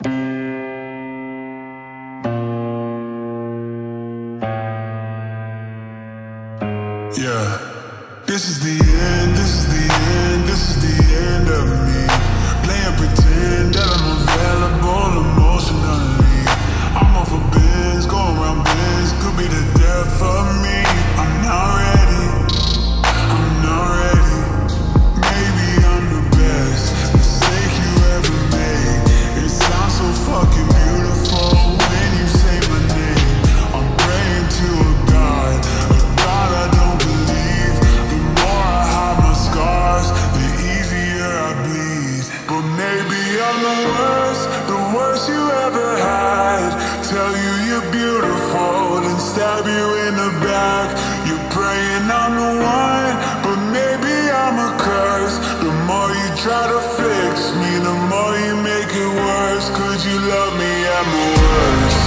Yeah, this is the end, this is the end, this is the end of me. Playing pretend that I'm available emotionally. I'm off of bins, going around bins, could be the death of me. I'm not ready, I'm not ready. Maybe I'm the best mistake you ever made. It sounds so fucking beautiful when you say my name. I'm praying to a God I don't believe. The more I hide my scars, the easier I bleed. But maybe I'm the worst you ever had. Tell you you're beautiful and stab you in the back. You're praying I'm the one, but maybe I'm a curse. The more you try to fix me, the more you make it worse. Could you love me at my worst?